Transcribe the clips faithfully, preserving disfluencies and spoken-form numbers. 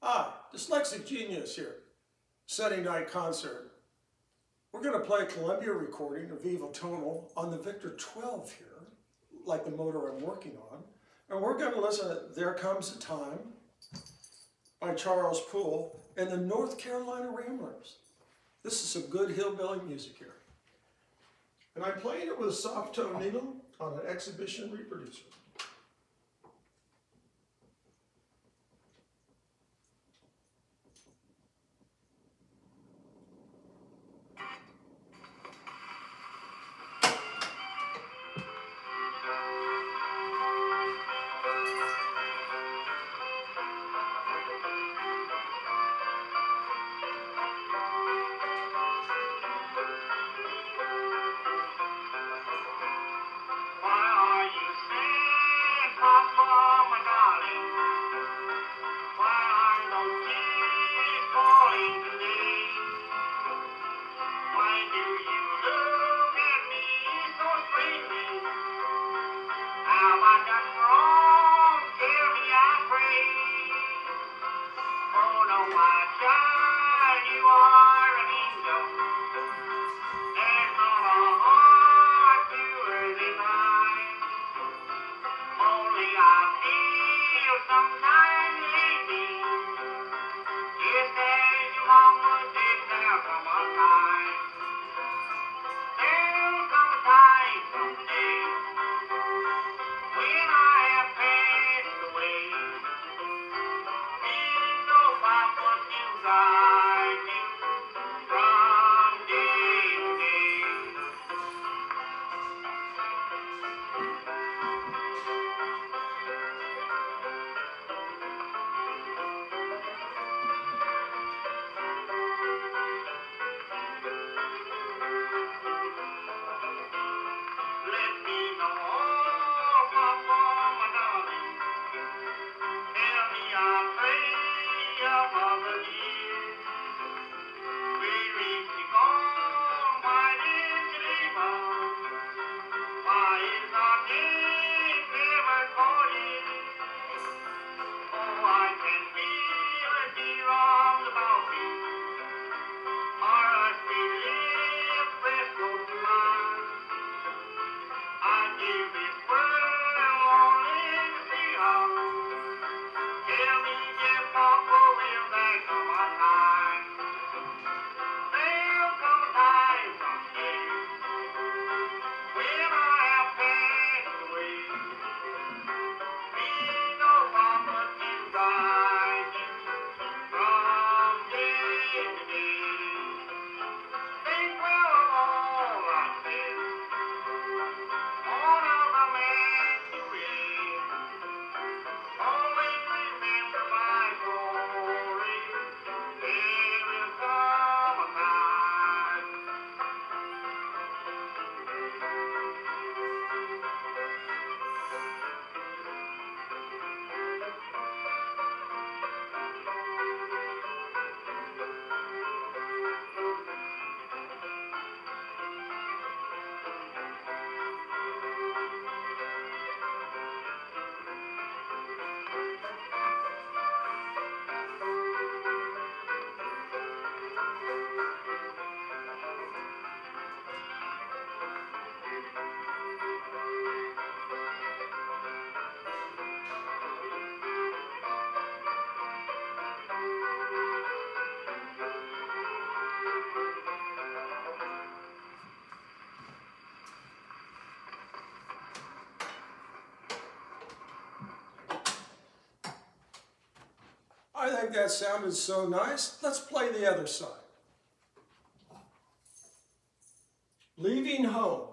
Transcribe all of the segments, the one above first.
Hi, Dyslexic Genius here, Sunday night concert. We're going to play a Columbia recording of Viva Tonal on the Victor twelve here, like the motor I'm working on. And we're going to listen to There Comes a Time by Charles Poole and the North Carolina Ramblers. This is some good hillbilly music here. And I'm playing it with a soft tone needle on an exhibition reproducer. I think that sounded so nice. Let's play the other side. Leaving Home.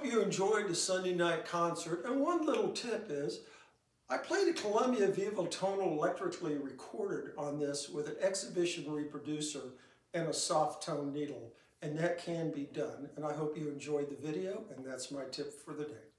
hope you enjoyed the Sunday night concert. And one little tip is, I played a Columbia Viva Tonal electrically recorded on this with an exhibition reproducer and a soft tone needle, and that can be done. And I hope you enjoyed the video, and that's my tip for the day.